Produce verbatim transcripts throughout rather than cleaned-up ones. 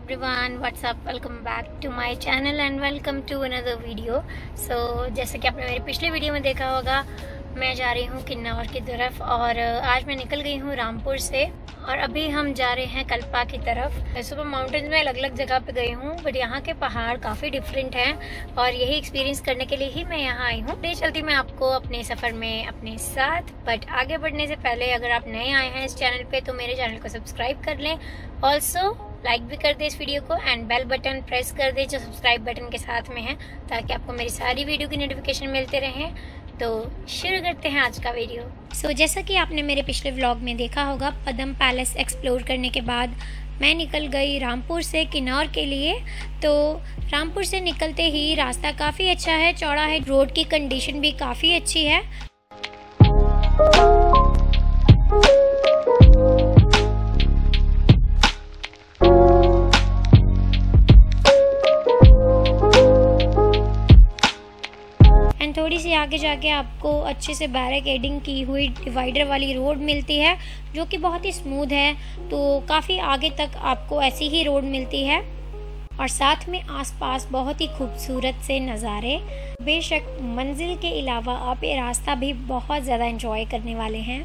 Everyone, what's up, welcome back to my channel and welcome to another video. So जैसे कि आपने मेरे पिछले वीडियो में देखा होगा, मैं जा रही हूँ किन्नौर की तरफ और आज मैं निकल गई हूँ रामपुर से और अभी हम जा रहे हैं कल्पा की तरफ। सुपर माउंटेन्स में अलग अलग जगह पे गई हूँ, बट यहाँ के पहाड़ काफ़ी डिफरेंट हैं और यही एक्सपीरियंस करने के लिए ही मैं यहाँ आई हूँ। ले चलती मैं आपको अपने सफ़र में अपने साथ। बट आगे बढ़ने से पहले अगर आप नए आए हैं इस चैनल पे तो मेरे चैनल को सब्सक्राइब कर लें, ऑल्सो लाइक भी कर दे इस वीडियो को एंड बेल बटन प्रेस कर दे जो सब्सक्राइब बटन के साथ में है, ताकि आपको मेरी सारी वीडियो की नोटिफिकेशन मिलते रहें। तो शुरू करते हैं आज का वीडियो। सो so, जैसा कि आपने मेरे पिछले व्लॉग में देखा होगा, पद्म पैलेस एक्सप्लोर करने के बाद मैं निकल गई रामपुर से किन्नौर के लिए। तो रामपुर से निकलते ही रास्ता काफ़ी अच्छा है, चौड़ा है, रोड की कंडीशन भी काफ़ी अच्छी है। थोड़ी सी आगे जाके आपको अच्छे से बैरिकेडिंग की हुई डिवाइडर वाली रोड मिलती है जो कि बहुत ही स्मूथ है। तो काफ़ी आगे तक आपको ऐसी ही रोड मिलती है और साथ में आसपास बहुत ही खूबसूरत से नज़ारे। बेशक मंजिल के अलावा आप ये रास्ता भी बहुत ज़्यादा एंजॉय करने वाले हैं।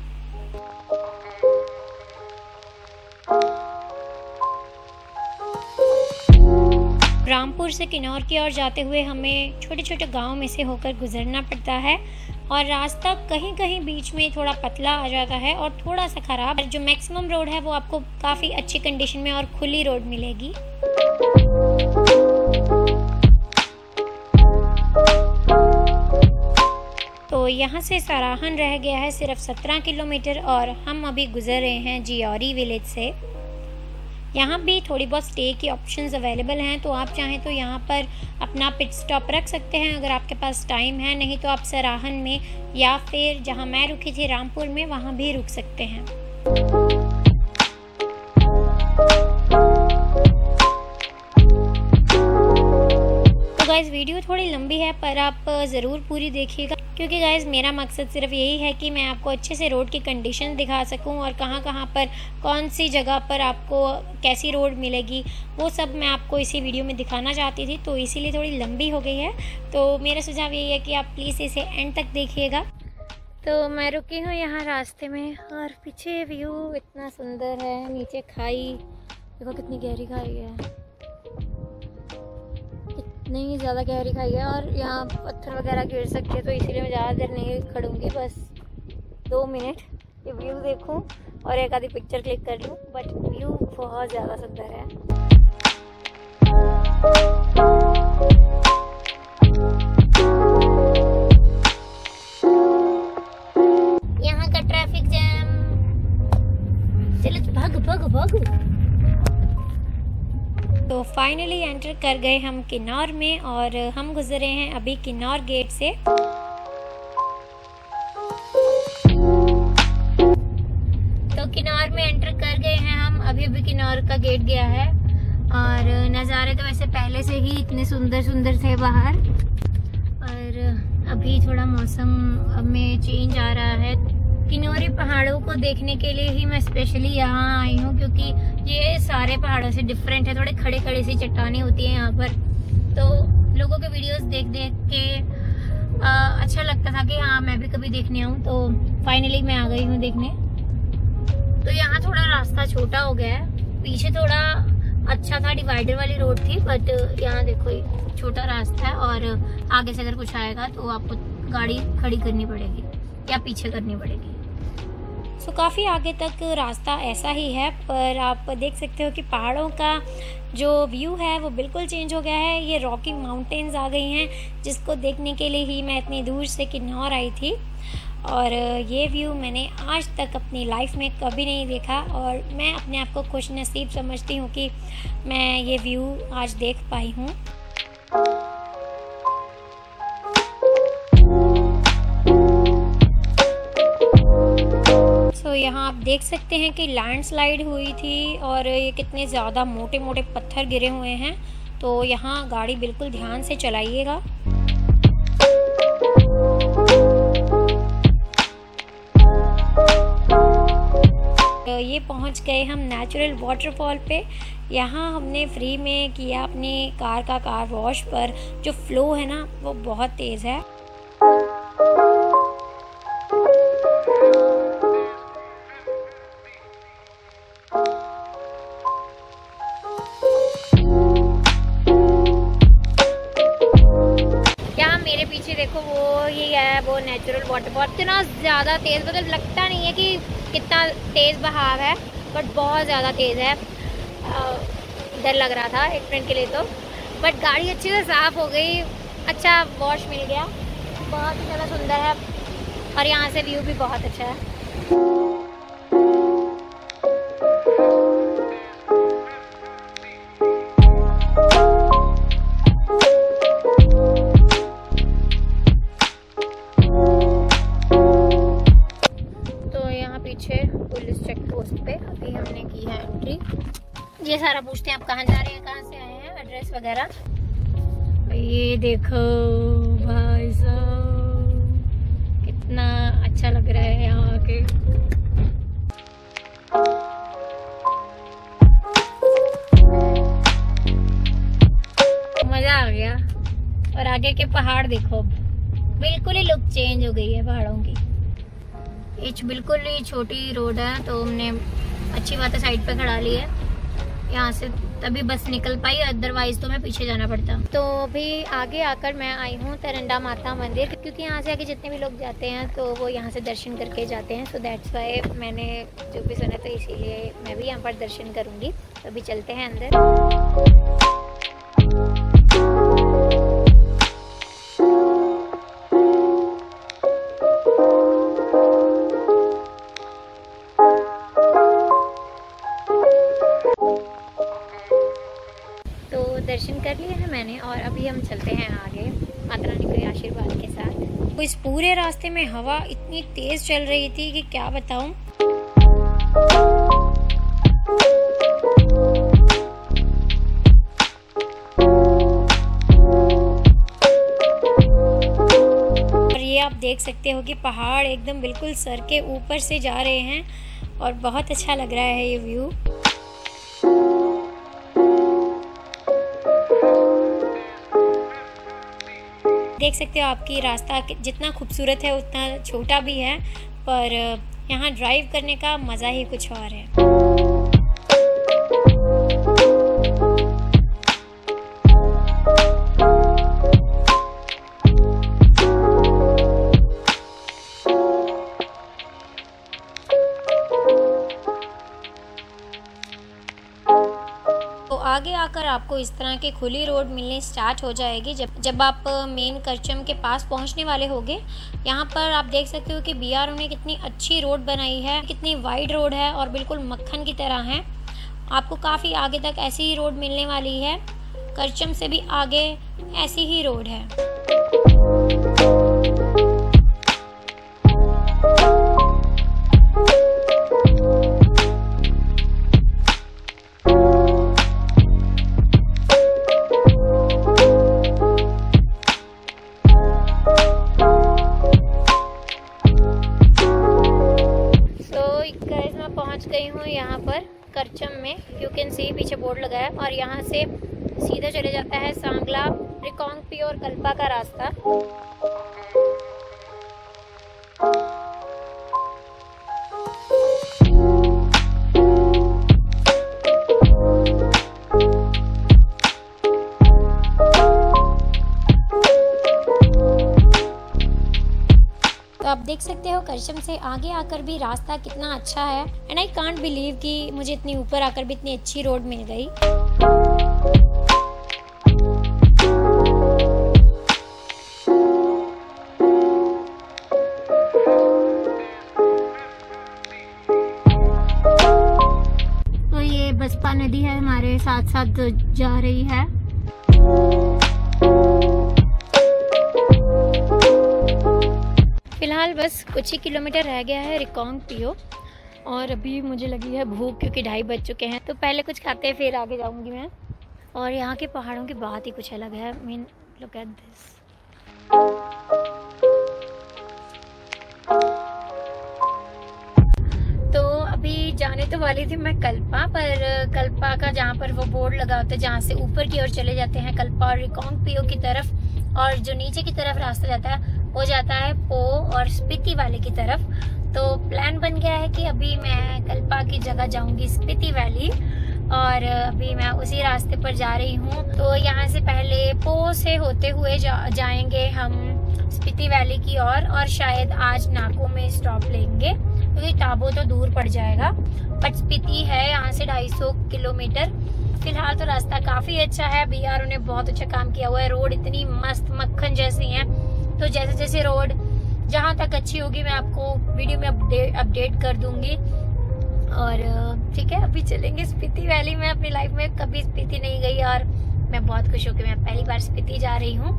रामपुर से किन्नौर की ओर जाते हुए हमें छोटे छोटे गांव में से होकर गुजरना पड़ता है और रास्ता कहीं कहीं बीच में थोड़ा पतला आ जाता है और थोड़ा सा ख़राब। जो मैक्सिमम रोड है वो आपको काफ़ी अच्छी कंडीशन में और खुली रोड मिलेगी। तो यहाँ से सराहन रह गया है सिर्फ सत्रह किलोमीटर और हम अभी गुजर रहे हैं जियोरी विलेज से। यहाँ भी थोड़ी बहुत स्टे की ऑप्शंस अवेलेबल हैं, तो आप चाहें तो यहाँ पर अपना पिट स्टॉप रख सकते हैं अगर आपके पास टाइम है। नहीं तो आप सराहन में या फिर जहाँ मैं रुकी थी रामपुर में वहाँ भी रुक सकते हैं। तो गाइज़ वीडियो थोड़ी लंबी है पर आप ज़रूर पूरी देखिएगा, क्योंकि गाइज़ मेरा मकसद सिर्फ यही है कि मैं आपको अच्छे से रोड की कंडीशन दिखा सकूं और कहाँ कहाँ पर कौन सी जगह पर आपको कैसी रोड मिलेगी वो सब मैं आपको इसी वीडियो में दिखाना चाहती थी। तो इसीलिए थोड़ी लंबी हो गई है। तो मेरा सुझाव यही है कि आप प्लीज़ इसे एंड तक देखिएगा। तो मैं रुकी हूँ यहाँ रास्ते में और पीछे व्यू इतना सुंदर है, नीचे खाई देखो कितनी गहरी खाई है, नहीं ज़्यादा गहरी खाई है और यहाँ पत्थर वगैरह गिर सकते हैं, तो इसीलिए मैं ज़्यादा देर नहीं खड़ूंगी, बस दो मिनट ये व्यू देखूं और एक आधी पिक्चर क्लिक कर लूं। बट व्यू बहुत ज़्यादा सुंदर है। यहाँ का ट्रैफिक जैम, चलो भागो भागो भागो। तो फाइनली एंटर कर गए हम किन्नौर में और हम गुजरे हैं अभी किन्नौर गेट से। तो किन्नौर में एंटर कर गए हैं हम, अभी अभी किन्नौर का गेट गया है और नज़ारे तो वैसे पहले से ही इतने सुंदर सुंदर थे बाहर, और अभी थोड़ा मौसम में चेंज आ रहा है। किन्नौरी पहाड़ों को देखने के लिए ही मैं स्पेशली यहाँ आई हूँ, क्योंकि ये सारे पहाड़ों से डिफरेंट है। थोड़े खड़े खड़े सी चट्टानें होती हैं यहाँ पर, तो लोगों के वीडियोस देख देख के आ, अच्छा लगता था कि हाँ मैं भी कभी देखने आऊँ। तो फाइनली मैं आ गई हूँ देखने। तो यहाँ थोड़ा रास्ता छोटा हो गया है, पीछे थोड़ा अच्छा था, डिवाइडर वाली रोड थी, बट यहाँ देखो ये छोटा रास्ता है और आगे से अगर कुछ आएगा तो आपको गाड़ी खड़ी करनी पड़ेगी या पीछे करनी पड़ेगी। सो so, काफ़ी आगे तक रास्ता ऐसा ही है, पर आप देख सकते हो कि पहाड़ों का जो व्यू है वो बिल्कुल चेंज हो गया है। ये रॉकी माउंटेन्स आ गई हैं, जिसको देखने के लिए ही मैं इतनी दूर से किन्नौर आई थी और ये व्यू मैंने आज तक अपनी लाइफ में कभी नहीं देखा और मैं अपने आप को खुश नसीब समझती हूँ कि मैं ये व्यू आज देख पाई हूँ। तो यहाँ आप देख सकते हैं कि लैंडस्लाइड हुई थी और ये कितने ज़्यादा मोटे मोटे पत्थर गिरे हुए हैं। तो यहाँ गाड़ी बिल्कुल ध्यान से चलाइएगा। ये पहुंच गए हम नेचुरल वाटरफॉल पे। यहाँ हमने फ्री में किया अपनी कार का कार वॉश, पर जो फ्लो है ना वो बहुत तेज़ है। मेरे पीछे देखो वो ही है वो नेचुरल वाटरफॉल। इतना ज़्यादा तेज़, मतलब लगता नहीं है कि कितना तेज़ बहाव है, बट बहुत ज़्यादा तेज़ है। डर लग रहा था एक फ्रेंड के लिए तो, बट गाड़ी अच्छे से साफ़ हो गई, अच्छा वॉश मिल गया, बहुत ही ज़्यादा सुंदर है और यहाँ से व्यू भी बहुत अच्छा है। पीछे पुलिस चेक पोस्ट पे अभी हमने की है एंट्री। ये सारा पूछते हैं आप कहाँ जा रहे हैं, कहाँ से आए हैं, एड्रेस वगैरह। ये देखो भाई साहब कितना अच्छा लग रहा है यहाँ आके। मजा आ गया। और आगे के पहाड़ देखो, बिल्कुल ही लुक चेंज हो गई है पहाड़ों की। ये बिल्कुल ही छोटी रोड है तो हमने अच्छी बात है साइड पे खड़ा ली है, यहाँ से तभी बस निकल पाई, अदरवाइज तो मैं पीछे जाना पड़ता। तो अभी आगे आकर मैं आई हूँ तरंडा माता मंदिर, क्योंकि यहाँ से आगे जितने भी लोग जाते हैं तो वो यहाँ से दर्शन करके जाते हैं। सो दैट्स वाई मैंने जो भी सुना तो इसीलिए मैं भी यहाँ पर दर्शन करूँगी। तो अभी चलते हैं अंदर। दर्शन कर लिए हैं मैंने और अभी हम चलते हैं आगे माता रानी के आशीर्वाद के साथ। तो इस पूरे रास्ते में हवा इतनी तेज चल रही थी कि क्या बताऊं। और ये आप देख सकते हो कि पहाड़ एकदम बिल्कुल सर के ऊपर से जा रहे हैं और बहुत अच्छा लग रहा है ये व्यू। देख सकते हो आपकी रास्ता जितना खूबसूरत है उतना छोटा भी है, पर यहाँ ड्राइव करने का मज़ा ही कुछ और है। आगे आकर आपको इस तरह की खुली रोड मिलनी स्टार्ट हो जाएगी जब जब आप मेन करचम के पास पहुंचने वाले होगे। यहाँ पर आप देख सकते हो कि बीआरओ ने कितनी अच्छी रोड बनाई है, कितनी वाइड रोड है और बिल्कुल मक्खन की तरह है। आपको काफ़ी आगे तक ऐसी ही रोड मिलने वाली है, करचम से भी आगे ऐसी ही रोड है। पहुंच गई हूँ यहाँ पर करचम में, यू कैन सी पीछे बोर्ड लगा है और यहाँ से सीधा चले जाता है सांगला, रिकांगपिओ और कल्पा का रास्ता। तो आप देख सकते हो करचम से आगे आकर भी रास्ता कितना अच्छा है एंड आई कांट बिलीव कि मुझे इतनी ऊपर आकर भी इतनी अच्छी रोड मिल गई। तो ये बसपा नदी है हमारे साथ साथ जा रही है। फिलहाल बस कुछ ही किलोमीटर रह गया है रिकांगपिओ और अभी मुझे लगी है भूख क्योंकि ढाई बज चुके हैं। तो पहले कुछ खाते हैं फिर आगे जाऊंगी मैं। और यहाँ के पहाड़ों की बात ही कुछ अलग है। Mean look at this. तो अभी जाने तो वाली थी मैं कल्पा, पर कल्पा का जहाँ पर वो बोर्ड लगा होता है जहाँ से ऊपर की ओर चले जाते हैं कल्पा और रिकांगपिओ की तरफ, और जो नीचे की तरफ रास्ता जाता है वो जाता है पो और स्पीति वैली की तरफ। तो प्लान बन गया है कि अभी मैं कल्पा की जगह जाऊंगी स्पीति वैली, और अभी मैं उसी रास्ते पर जा रही हूँ। तो यहाँ से पहले पो से होते हुए जा, जाएंगे हम स्पीति वैली की ओर और, और शायद आज नाको में स्टॉप लेंगे क्योंकि टाबो तो दूर पड़ जाएगा, बट स्पीति है यहाँ से ढाई सौ किलोमीटर। फिलहाल तो रास्ता काफी अच्छा है, बीआरओ ने बहुत अच्छा काम किया हुआ है। रोड इतनी मस्त मक्खन जैसी है, तो जैसे जैसे रोड जहाँ तक अच्छी होगी मैं आपको वीडियो में अपडेट अपडेट कर दूंगी। और ठीक है, अभी चलेंगे स्पीति वैली में। अपनी लाइफ में कभी स्पीति नहीं गई और मैं बहुत खुश हूँ कि मैं पहली बार स्पीति जा रही हूँ।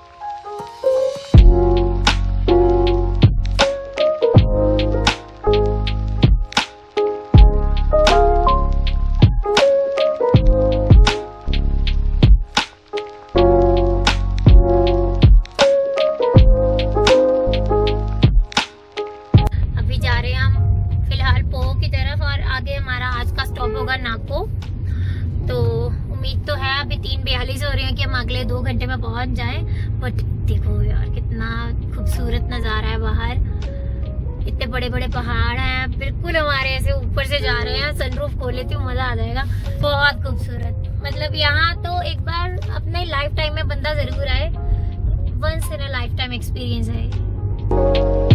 नाको। तो उम्मीद तो है अभी तीन बयालीस हो रहे हैं कि हम अगले दो घंटे में पहुंच जाएं। बट देखो यार कितना खूबसूरत नज़ारा है बाहर, इतने बड़े बड़े पहाड़ हैं, बिल्कुल हमारे ऐसे ऊपर से जा रहे हैं। सनरूफ खोल लेती हूँ, मजा आ जाएगा। बहुत खूबसूरत, मतलब यहाँ तो एक बार अपने लाइफ टाइम में बंदा जरूर आए, once in a lifetime experience है।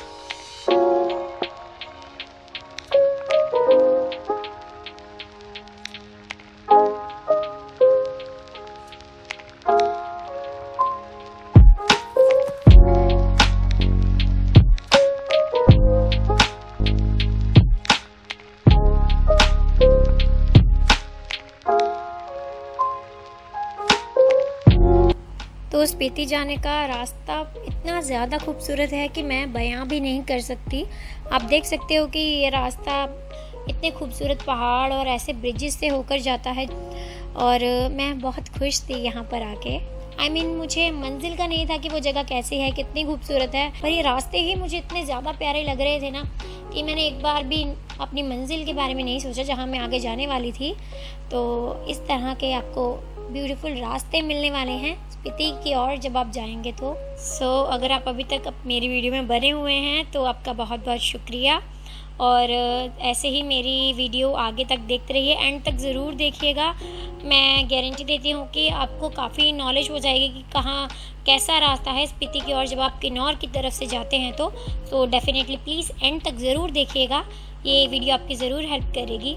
तो स्पीति जाने का रास्ता इतना ज़्यादा खूबसूरत है कि मैं बयां भी नहीं कर सकती। आप देख सकते हो कि ये रास्ता इतने खूबसूरत पहाड़ और ऐसे ब्रिजेस से होकर जाता है, और मैं बहुत खुश थी यहाँ पर आके। आई I मीन mean, मुझे मंजिल का नहीं था कि वो जगह कैसी है, कितनी खूबसूरत है, पर ये रास्ते ही मुझे इतने ज़्यादा प्यारे लग रहे थे ना कि मैंने एक बार भी अपनी मंजिल के बारे में नहीं सोचा जहाँ मैं आगे जाने वाली थी। तो इस तरह के आपको ब्यूटीफुल रास्ते मिलने वाले हैं स्पीति की ओर जब आप जाएंगे तो। सो so, अगर आप अभी तक मेरी वीडियो में बने हुए हैं तो आपका बहुत बहुत शुक्रिया, और ऐसे ही मेरी वीडियो आगे तक देखते रहिए, एंड तक ज़रूर देखिएगा। मैं गारंटी देती हूँ कि आपको काफ़ी नॉलेज हो जाएगी कि कहाँ कैसा रास्ता है स्पीति की ओर जब आप किन्नौर की तरफ से जाते हैं तो तो डेफिनेटली प्लीज़ एंड तक ज़रूर देखिएगा, ये वीडियो आपकी ज़रूर हेल्प करेगी।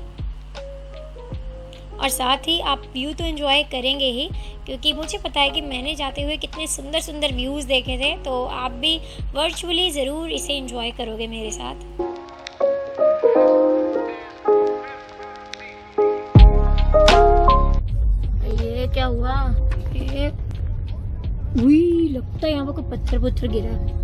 और साथ ही आप व्यू तो एंजॉय करेंगे ही, क्योंकि मुझे पता है कि मैंने जाते हुए कितने सुंदर सुंदर व्यूज़ देखे थे, तो आप भी वर्चुअली ज़रूर इसे एंजॉय करोगे मेरे साथ। ये क्या हुआ? ये उई, लगता है यहाँ पर कोई पत्थर पत्थर गिरा है।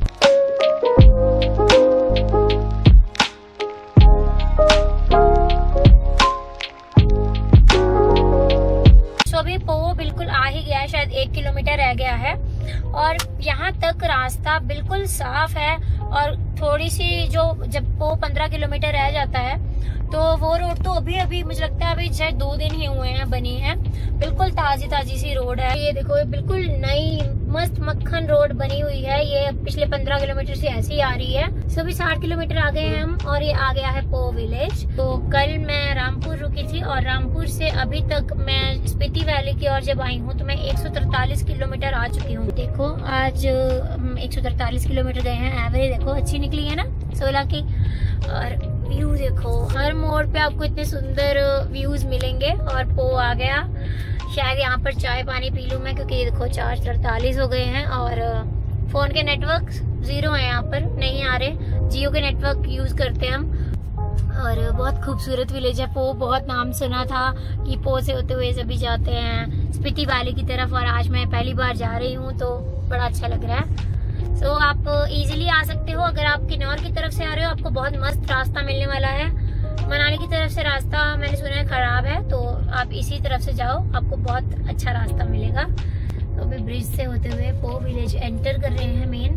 अभी पो बिल्कुल आ ही गया है, शायद एक किलोमीटर रह गया है, और यहाँ तक रास्ता बिल्कुल साफ है। और थोड़ी सी जो जब पो पंद्रह किलोमीटर रह जाता है तो वो रोड तो अभी अभी मुझे लगता है अभी शायद दो दिन ही हुए हैं बनी है, बिल्कुल ताजी ताजी सी रोड है। ये देखो ये बिल्कुल नई मस्त मक्खन रोड बनी हुई है, ये पिछले पंद्रह किलोमीटर से ऐसी आ रही है। सभी साठ किलोमीटर आ गए हैं हम, और ये आ गया है पो विलेज। तो कल मैं रामपुर रुकी थी, और रामपुर से अभी तक मैं स्पीति वैली की ओर जब आई हूँ तो मैं एक सौ तरतालीस किलोमीटर आ चुकी हूँ। देखो आज एक सौ तरतालीस किलोमीटर गए हैं, एवरेज देखो अच्छी निकली है ना सोलह की। और व्यू देखो, हर मोड़ पे आपको इतने सुंदर व्यूज मिलेंगे। और पो आ गया, शायद यहाँ पर चाय पानी पी लूँ मैं, क्योंकि ये देखो चार तरतालीस हो गए हैं, और फोन के नेटवर्क जीरो है यहाँ पर, नहीं आ रहे। जियो के नेटवर्क यूज करते हैं हम। और बहुत खूबसूरत विलेज है पो, बहुत नाम सुना था कि पो से होते हुए सभी जाते हैं स्पीति वैली की तरफ, और आज मैं पहली बार जा रही हूँ तो बड़ा अच्छा लग रहा है। तो so, आप इजीली आ सकते हो। अगर आप किन्नौर की तरफ से आ रहे हो आपको बहुत मस्त रास्ता मिलने वाला है। मनाली की तरफ से रास्ता मैंने सुना है खराब है, तो आप इसी तरफ से जाओ, आपको बहुत अच्छा रास्ता मिलेगा। तो अभी ब्रिज से होते हुए पो विलेज एंटर कर रहे हैं मेन।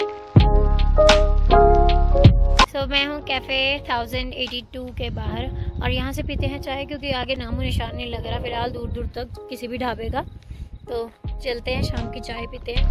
सो so, मैं हूँ कैफे थाउजेंड एटी टू के बाहर, और यहाँ से पीते हैं चाय, क्योंकि आगे नामो निशान नहीं लग रहा फिलहाल दूर दूर तक किसी भी ढाबे का। तो चलते हैं, शाम की चाय पीते हैं।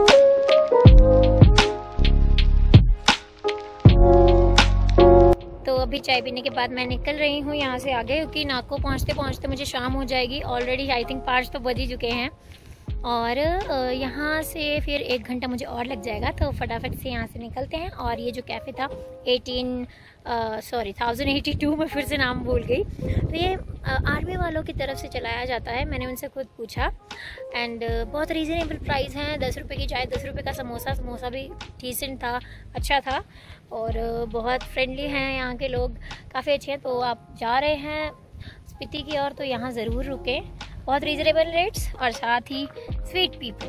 तो अभी चाय पीने के बाद मैं निकल रही हूँ यहाँ से आगे, क्योंकि नाको पहुँचते पहुँचते मुझे शाम हो जाएगी। ऑलरेडी आई थिंक पाँच तो बज ही चुके हैं, और यहाँ से फिर एक घंटा मुझे और लग जाएगा। तो फटाफट से यहाँ से निकलते हैं। और ये जो कैफ़े था eighteen sorry thousand eighty two में फिर से नाम भूल गई। तो ये आर्मी वालों की तरफ से चलाया जाता है, मैंने उनसे खुद पूछा। एंड बहुत रीज़नेबल प्राइस हैं, दस रुपये की चाय, दस रुपये का समोसा। समोसा भी डिसेंट था, अच्छा था, और बहुत फ्रेंडली हैं यहाँ के लोग, काफ़ी अच्छे हैं। तो आप जा रहे हैं स्पीति की ओर तो यहाँ ज़रूर रुकें, बहुत रीजनेबल रेट्स और साथ ही स्वीट पीपल।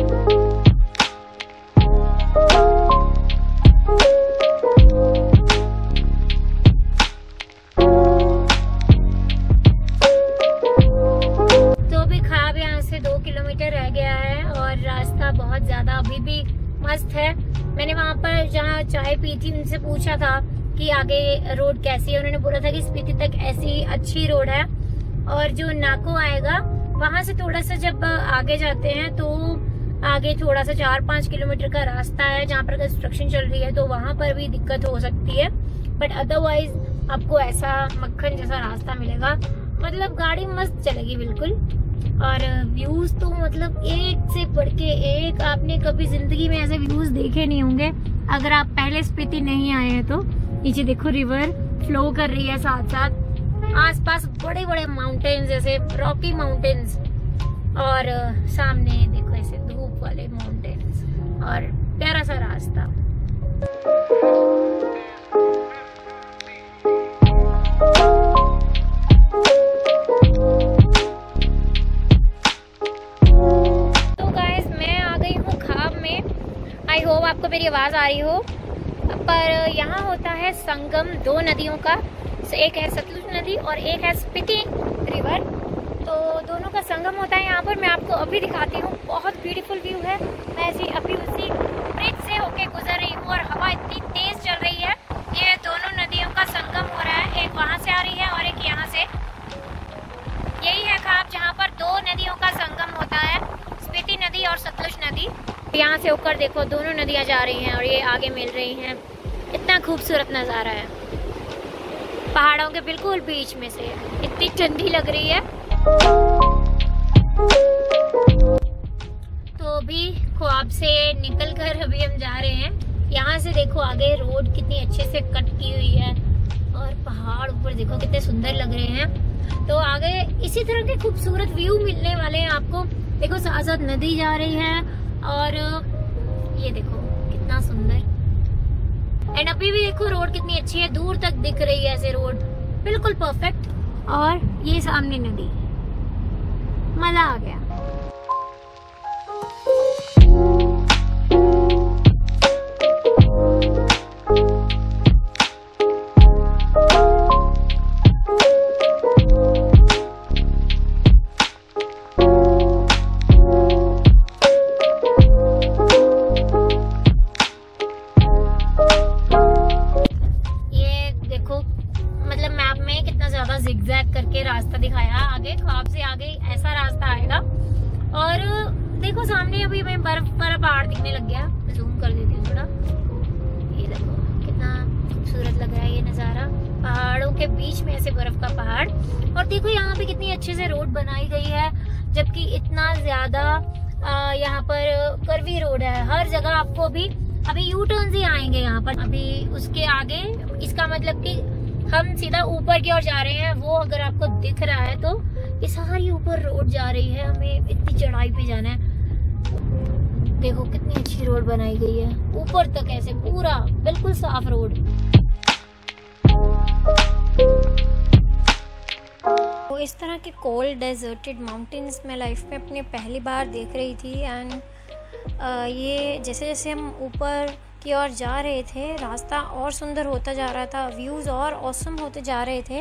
तो अभी खाब यहाँ से दो किलोमीटर रह गया है, और रास्ता बहुत ज़्यादा अभी भी मस्त है। मैंने वहाँ पर जहाँ चाय पी थी उनसे पूछा था कि आगे रोड कैसी है। उन्होंने बोला था कि स्पीति तक ऐसी अच्छी रोड है, और जो नाको आएगा वहां से थोड़ा सा जब आगे जाते हैं तो आगे थोड़ा सा चार पाँच किलोमीटर का रास्ता है जहाँ पर कंस्ट्रक्शन चल रही है, तो वहां पर भी दिक्कत हो सकती है। बट अदरवाइज आपको ऐसा मक्खन जैसा रास्ता मिलेगा, मतलब गाड़ी मस्त चलेगी बिल्कुल। और व्यूज तो मतलब एक से बढ़ के एक, आपने कभी जिंदगी में ऐसे व्यूज देखे नहीं होंगे अगर आप पहले स्पीति नहीं आए हैं। तो नीचे देखो रिवर फ्लो कर रही है, साथ साथ आसपास बड़े बड़े माउंटेन्स जैसे रॉकी माउंटेन्स, और सामने देखो ऐसे धूप वाले माउंटेन्स, और प्यारा सा रास्ता। तो गाइस मैं आ गई हूँ खाब में, आई होप आपको मेरी आवाज आ रही हो। पर यहाँ होता है संगम दो नदियों का, एक है सतलुज नदी और एक है स्पीति रिवर। तो दोनों का संगम होता है यहाँ पर। मैं आपको अभी दिखाती हूँ, बहुत ब्यूटीफुल व्यू है। मैं ऐसी अभी उसी ब्रिज से होके गुजर रही हूँ, और हवा इतनी तेज चल रही है। ये दोनों नदियों का संगम हो रहा है, एक वहाँ से आ रही है और एक यहाँ से। यही है खाब जहाँ पर दो नदियों का संगम होता है, स्पीति नदी और सतलुज नदी। यहाँ से होकर देखो दोनों नदियाँ जा रही हैं और ये आगे मिल रही हैं। इतना खूबसूरत नज़ारा है, पहाड़ों के बिल्कुल बीच में से। इतनी ठंडी लग रही है। तो अभी ख्वाब से निकलकर अभी हम जा रहे हैं। यहाँ से देखो आगे रोड कितनी अच्छे से कट की हुई है, और पहाड़ ऊपर देखो कितने सुंदर लग रहे हैं। तो आगे इसी तरह के खूबसूरत व्यू मिलने वाले हैं आपको। देखो साथ साथ नदी जा रही है, और ये देखो कितना सुंदर। एंड अभी भी देखो रोड कितनी अच्छी है, दूर तक दिख रही है ऐसे रोड, बिल्कुल परफेक्ट। और ये सामने नदी, मजा आ गया। जिगजैग करके रास्ता दिखाया, आगे ख्वाब से आगे ऐसा रास्ता आएगा। और देखो सामने अभी हमें बर्फ वाला पहाड़ दिखने लग गया, जूम कर देती हूँ थोड़ा। ये देखो कितना खूबसूरत लग रहा है ये नज़ारा, पहाड़ों के बीच में ऐसे बर्फ का पहाड़। और देखो यहाँ पे कितनी अच्छे से रोड बनाई गई है, जबकि इतना ज्यादा यहाँ पर कर्वी रोड है। हर जगह आपको अभी अभी यू टर्न ही आएंगे यहाँ पर। अभी उसके आगे, इसका मतलब कि हम सीधा ऊपर की ओर जा रहे हैं। वो अगर आपको दिख रहा है तो ये सारी ऊपर रोड जा रही है, हमें इतनी चढ़ाई पे जाना है। देखो कितनी अच्छी रोड बनाई गई है, ऊपर तक ऐसे पूरा बिल्कुल साफ रोड। तो इस तरह के कोल्ड डेजर्टेड माउंटेन्स मैं लाइफ में अपने पहली बार देख रही थी। एंड ये जैसे जैसे हम ऊपर की ओर जा रहे थे, रास्ता और सुंदर होता जा रहा था, व्यूज़ और ऑसम होते जा रहे थे।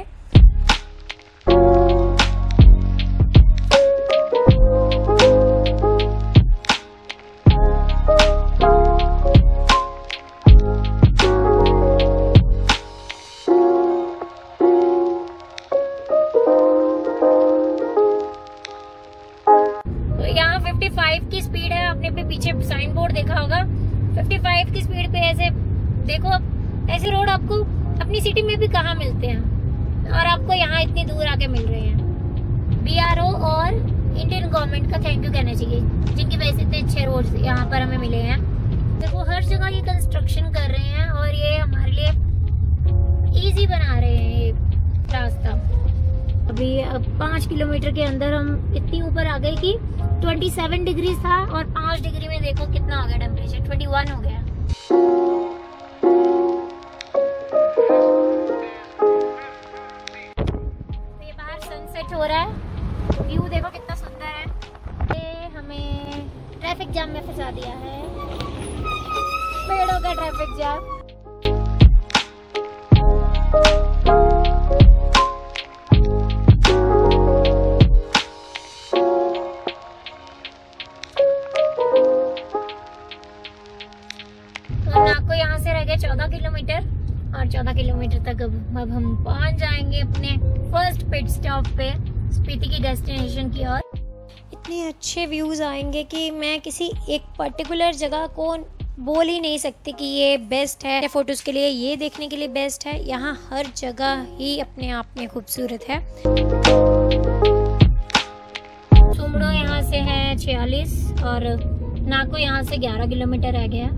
स्पीड है, आपने पे पीछे साइन बोर्ड देखा होगा, पचपन की स्पीड पे ऐसे देखो। ऐसे रोड आपको अपनी सिटी में भी कहाँ मिलते हैं, और आपको यहाँ इतनी दूर आके मिल रहे हैं। बी आर ओ और इंडियन गवर्नमेंट का थैंक यू कहना चाहिए, जिनकी वजह से इतने अच्छे रोड यहाँ पर हमें मिले हैं। देखो हर जगह ये कंस्ट्रक्शन कर रहे हैं और ये हमारे लिए इजी बना रहे हैं ये रास्ता। अभी अब पाँच किलोमीटर के अंदर हम इतनी ऊपर आ गए कि सत्ताईस डिग्री था, और पाँच डिग्री में देखो कितना आ गया टेम्परेचर, इक्कीस हो गया। ये बाहर सनसेट हो रहा है, व्यू देखो कितना सुंदर है। ये हमें ट्रैफिक जाम में फंसा दिया है, पेड़ों का ट्रैफिक जाम। नाको यहाँ से रह गए चौदह किलोमीटर, और चौदह किलोमीटर तक अब अब हम पहुंच जाएंगे अपने फर्स्ट पिट स्टॉप पे, स्पीति की डेस्टिनेशन की ओर। इतने अच्छे व्यूज आएंगे कि मैं किसी एक पर्टिकुलर जगह को बोल ही नहीं सकती कि ये बेस्ट है फोटोज के लिए, ये देखने के लिए बेस्ट है। यहाँ हर जगह ही अपने आप में खूबसूरत है। सुमड़ो यहाँ से है छियालीस, और नाको यहाँ से ग्यारह किलोमीटर रह गया।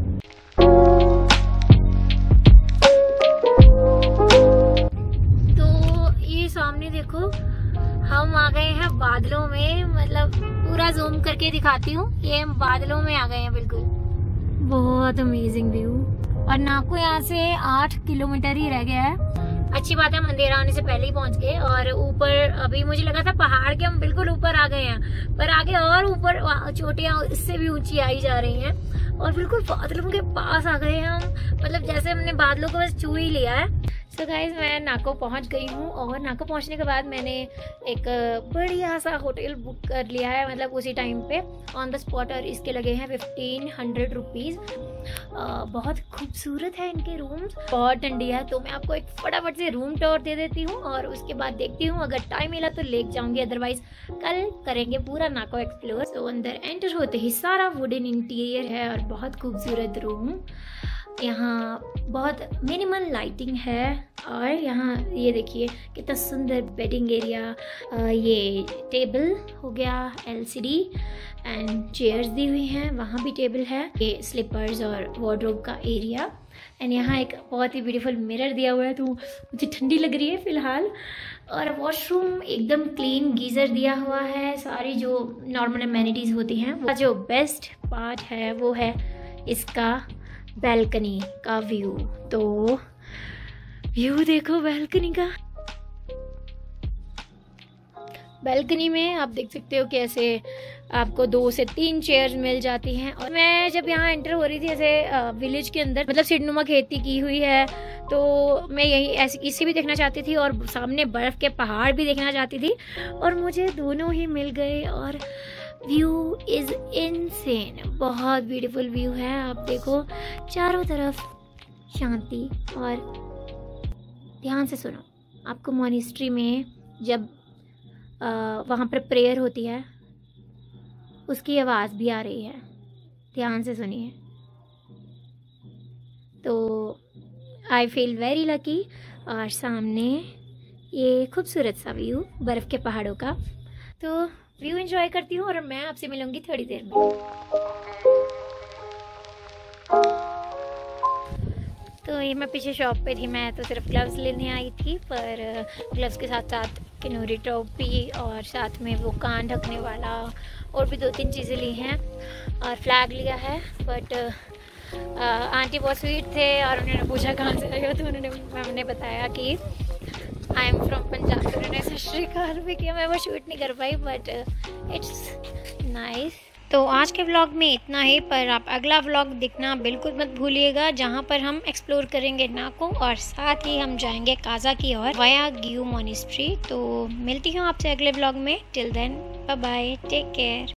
तो ये सामने देखो हम आ गए हैं बादलों में, मतलब पूरा जूम करके दिखाती हूँ, ये बादलों में आ गए हैं बिल्कुल। बहुत अमेजिंग व्यू। और नाको यहाँ से आठ किलोमीटर ही रह गया है। अच्छी बात है, मंदिर आने से पहले ही पहुंच गए। और ऊपर अभी मुझे लगा था पहाड़ के हम बिल्कुल ऊपर आ गए हैं, पर आगे और ऊपर चोटियां इससे भी ऊंची आई जा रही हैं, और बिल्कुल बादलों के पास आ गए हैं हम, मतलब जैसे हमने बादलों को बस छू ही लिया है। सो गाइज मैं नाको पहुंच गई हूँ, और नाको पहुंचने के बाद मैंने एक बढ़िया सा होटल बुक कर लिया है, मतलब उसी टाइम पे ऑन द स्पॉट, और इसके लगे हैं फिफ्टीन हंड्रेड रुपीज़। बहुत खूबसूरत है इनके रूम्स, बहुत ठंडी है। तो मैं आपको एक फटाफट से रूम टूर दे देती हूँ, और उसके बाद देखती हूँ अगर टाइम मिला तो ले जाऊंगी, अदरवाइज कल करेंगे पूरा नाको एक्सप्लोर। तो अंदर एंटर होते ही सारा वुडन इंटीरियर है, और बहुत खूबसूरत रूम। यहाँ बहुत मिनिमल लाइटिंग है, और यहाँ ये देखिए कितना सुंदर बेडिंग एरिया। ये टेबल हो गया एलसीडी, एंड चेयर्स दी हुई हैं, वहाँ भी टेबल है। ये स्लीपर्स और वार्डरोब का एरिया, एंड यहाँ एक बहुत ही ब्यूटीफुल मिरर दिया हुआ है, तो मुझे ठंडी लग रही है फिलहाल। और वॉशरूम एकदम क्लीन, गीज़र दिया हुआ है, सारी जो नॉर्मल एमेनिटीज़ होती हैं। वो जो बेस्ट पार्ट है वो है इसका बैल्कनी का व्यू। तो व्यू देखो बैल्कनी का। बैल्कनी में आप देख सकते हो कैसे आपको दो से तीन चेयर्स मिल जाती हैं। और मैं जब यहाँ एंटर हो रही थी ऐसे विलेज के अंदर, मतलब सीढ़ीनुमा खेती की हुई है, तो मैं यही ऐसी इसी भी देखना चाहती थी, और सामने बर्फ़ के पहाड़ भी देखना चाहती थी, और मुझे दोनों ही मिल गए। और व्यू इज़ इनसेन, बहुत ब्यूटीफुल व्यू है। आप देखो चारों तरफ शांति। और ध्यान से सुनो, आपको मॉनेस्ट्री में जब आ, वहाँ पर प्रेयर होती है उसकी आवाज़ भी आ रही है, ध्यान से सुनिए। तो आई फील वेरी लकी। और सामने ये खूबसूरत सा व्यू बर्फ़ के पहाड़ों का। तो व्यू एंजॉय करती हूँ, और मैं आपसे मिलूंगी थोड़ी देर में। तो ये मैं पीछे शॉप पे थी, मैं तो सिर्फ ग्लव्स लेने आई थी, पर ग्लव्स के साथ साथ किनोरी टोपी, और साथ में वो कान ढकने वाला, और भी दो तीन चीज़ें ली हैं, और फ्लैग लिया है। बट आंटी बहुत स्वीट थे, और उन्होंने पूछा कहाँ से आए हो, तो उन्होंने हमने बताया कि आई एम फ्रॉम पंजाब। तो उन्होंने सत श्री अकाल भी किया, मैं वो शूट नहीं कर पाई, बट इट्स नाइस। तो आज के व्लॉग में इतना ही, पर आप अगला व्लॉग देखना बिल्कुल मत भूलिएगा, जहाँ पर हम एक्सप्लोर करेंगे नाको, और साथ ही हम जाएंगे काजा की ओर वाया गियू मॉनेस्ट्री। तो मिलती हूँ आपसे अगले व्लॉग में। Till then bye bye, take care.